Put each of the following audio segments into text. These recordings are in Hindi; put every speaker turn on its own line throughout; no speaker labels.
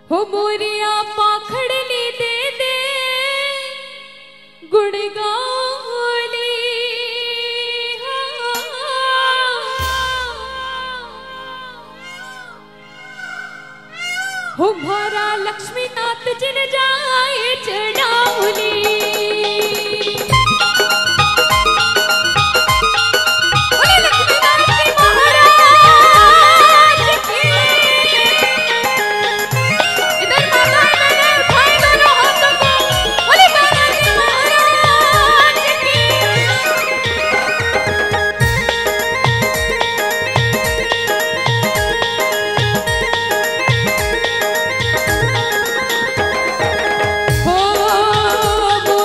हो मोरिया पाखड़ली दे दे गुड़गाली हो मारा लक्ष्मीनाथ जिन जाए चढ़ावली हो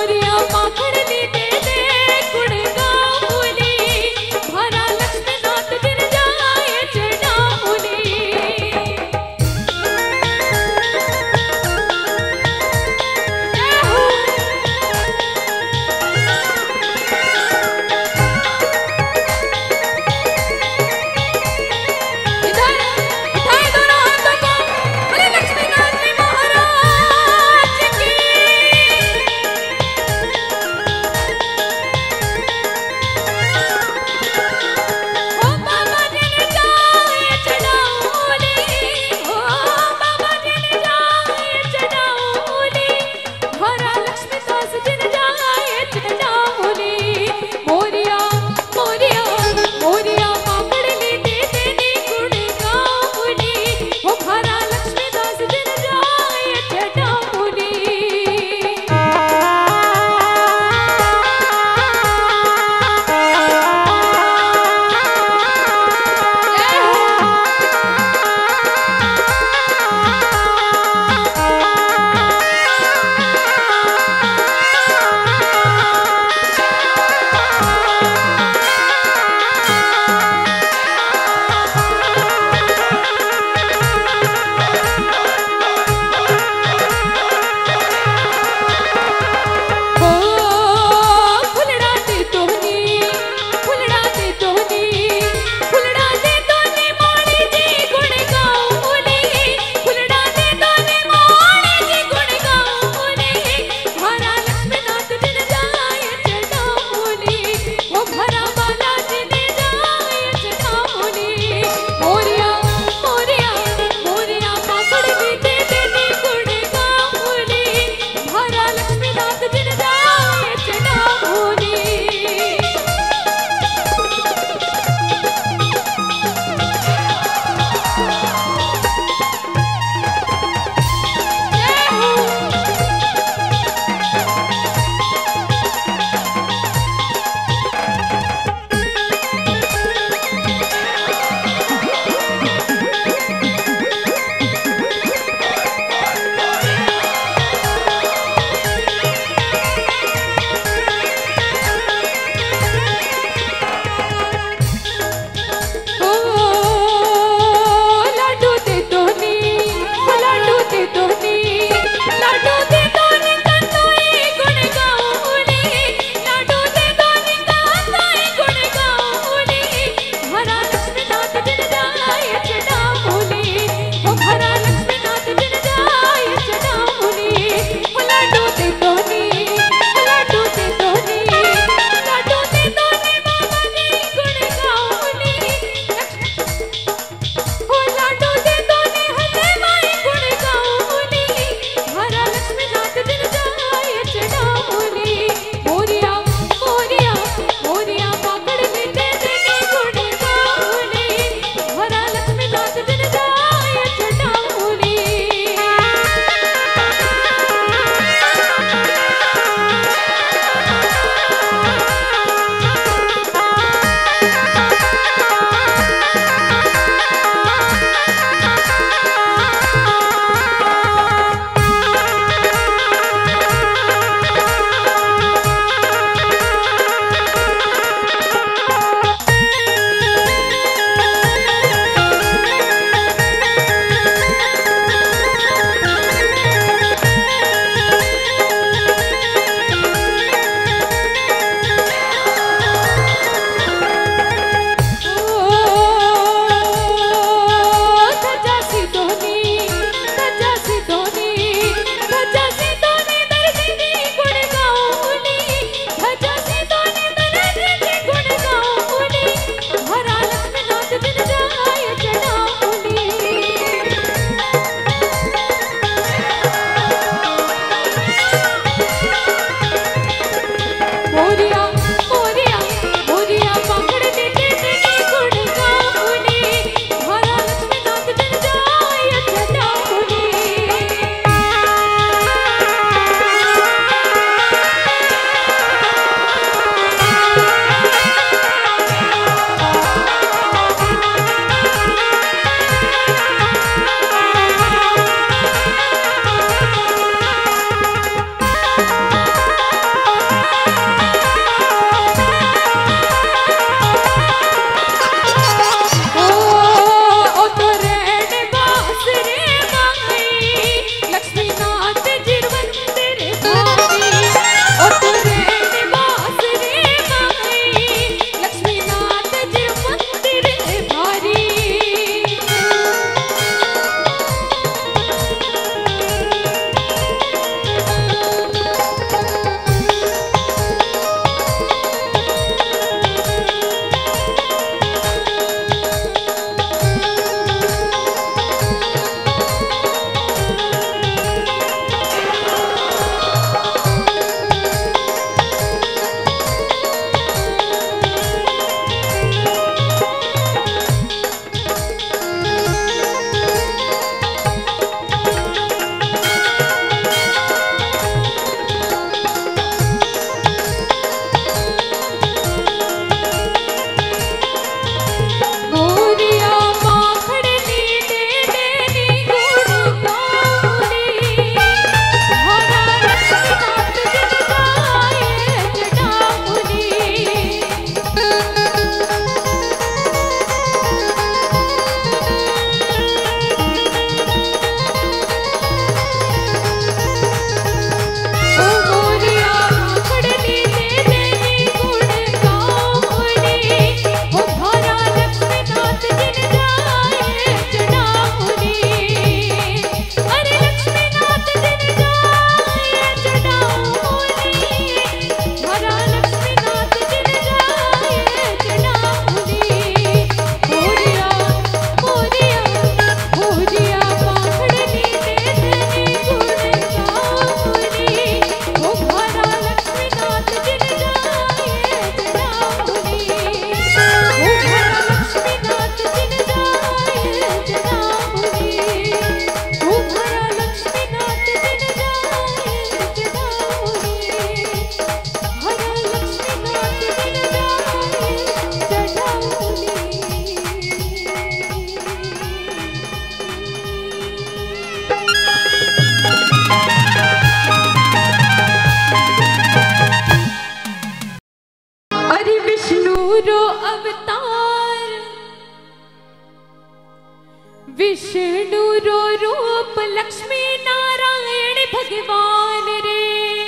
विष्णु रो रूप लक्ष्मी नारायण भगवान रे,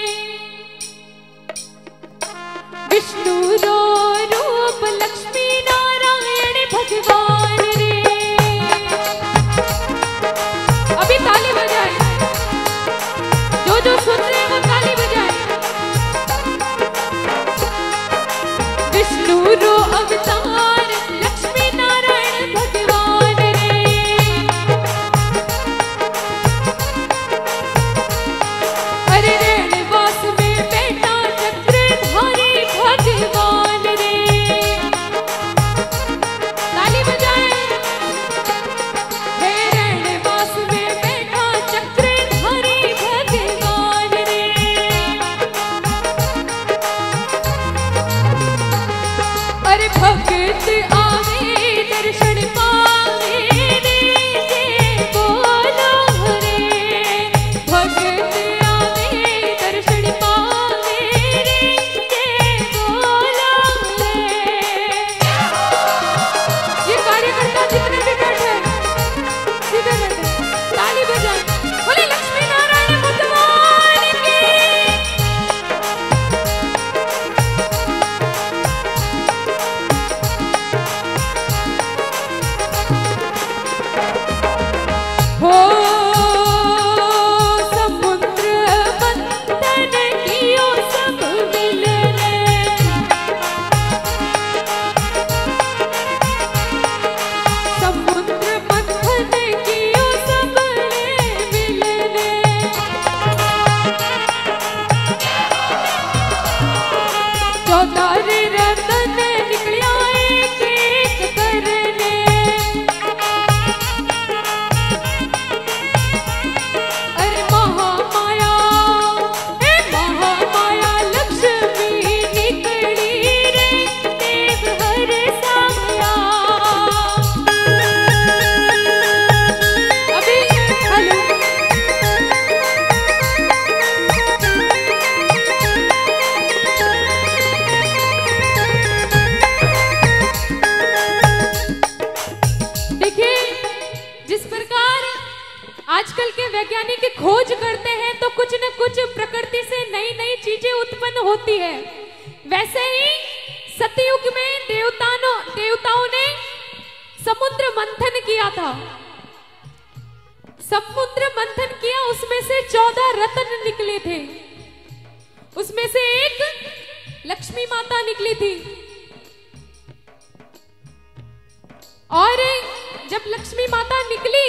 विष्णु रो रूप लक्ष्मी नारायण भगवान रे। अभी ताली बजाए, जो सुन रहे हैं वो ताली बजाए। विष्णु रो अवतार लक्ष्मी नारायण भगवान रे, अरे रेणवास में बैठा चक्रधारी भगवान रे। ताली बजाए। हे रेणवास में बैठा चक्रधारी भगवान रे, अरे भक्त आवे दर्शन पावे रे, जय बोलो रे। भक्त आवे दर्शन पावे रे, जय बोलो रे। ये कार्यकर्ता जितने भी बैठे सीधे बैठे, ताली बजाए, बोले लक्ष्मी नारायण भगवान की। हो समुद्र मंथन कियो सब मिलने, समुद्र मंथन कियो सब मिलने। चौधारी रतन निकलिया एक एक करने, अरे महामाया, हे महामाया लक्ष्मी निकली रे, देव हर साया। अभी हेलो, देखिए जिस प्रकार आजकल के वैज्ञानिक खोज करते हैं तो कुछ न कुछ प्रकृति से नई नई चीजें उत्पन्न होती है, वैसे ही सतयुग में देवताओं ने समुद्र मंथन किया था। समुद्र मंथन किया, उसमें से 14 रत्न निकले थे, उसमें से एक लक्ष्मी माता निकली थी। और जब लक्ष्मी माता निकली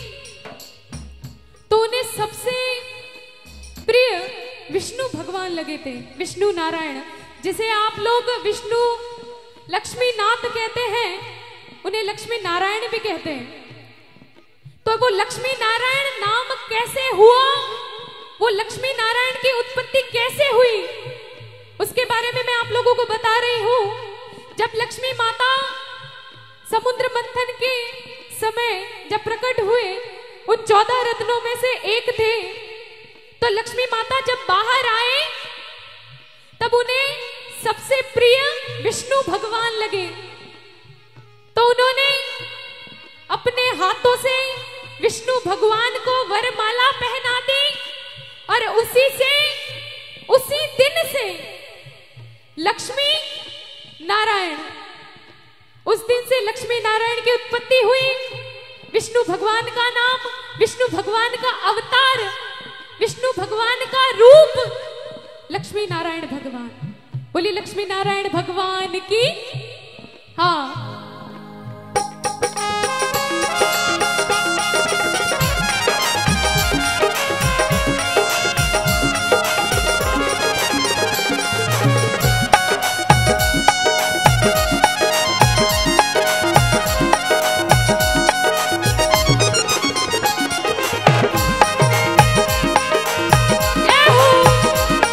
तो उन्हें सबसे प्रिय विष्णु भगवान लगे थे, विष्णु नारायण, जिसे आप लोग विष्णु लक्ष्मी नाथ कहते हैं, उन्हें लक्ष्मी नारायण भी कहते हैं। तो वो लक्ष्मी नारायण नाम कैसे हुआ, वो लक्ष्मी नारायण की उत्पत्ति कैसे हुई, उसके बारे में मैं आप लोगों को बता रही हूं। जब लक्ष्मी माता समुद्र मंथन के समय जब प्रकट हुए, उन 14 रत्नों में से एक थे, तो लक्ष्मी माता जब बाहर आए तब उन्हें सबसे प्रिय विष्णु भगवान लगे, तो उन्होंने अपने हाथों से विष्णु भगवान को वरमाला पहना दी, और उसी दिन से लक्ष्मी नारायण, उस दिन से लक्ष्मी नारायण की उत्पत्ति हुई। विष्णु भगवान का नाम, विष्णु भगवान का अवतार, विष्णु भगवान का रूप लक्ष्मी नारायण भगवान। बोलिए लक्ष्मी नारायण भगवान की। हाँ,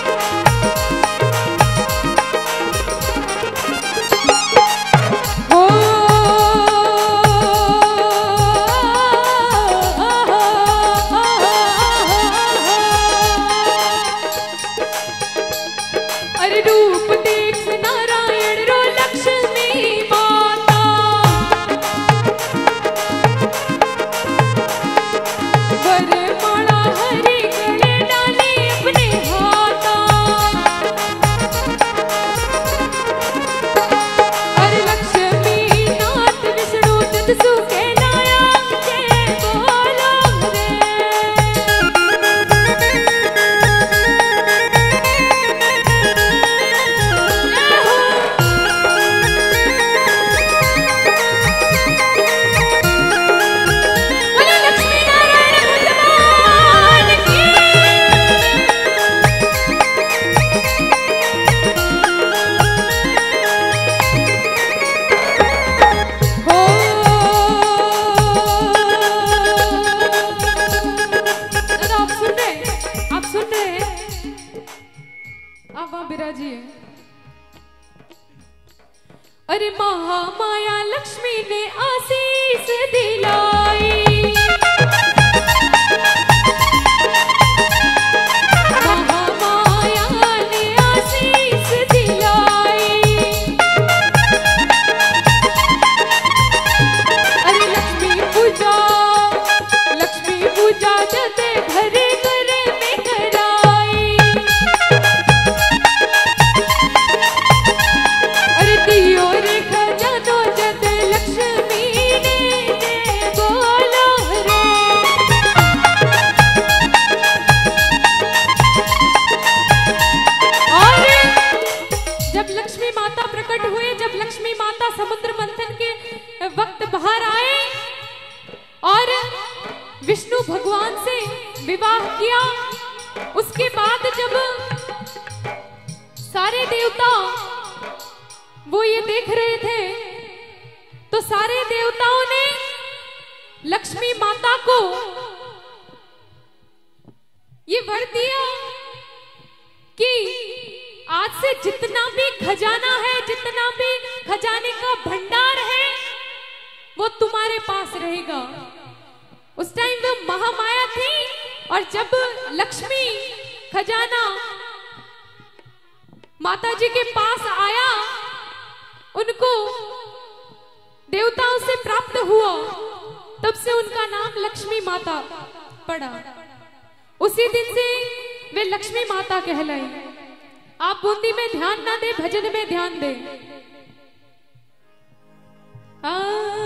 हो बाहर आए और विष्णु भगवान से विवाह किया। उसके बाद जब सारे देवता वो ये देख रहे थे तो सारे देवताओं ने लक्ष्मी माता को ये वर दिया कि आज से जितना भी खजाना है, जितना भी खजाने का भंडार है, वो तुम्हारे पास रहेगा। उस टाइम वो महामाया थी और जब लक्ष्मी खजाना माता जी के पास आया, उनको देवताओं से प्राप्त हुआ, तब से उनका नाम लक्ष्मी माता पड़ा। उसी दिन से वे लक्ष्मी माता कहलाई। आप बूंदी में ध्यान ना दे, भजन में ध्यान दे।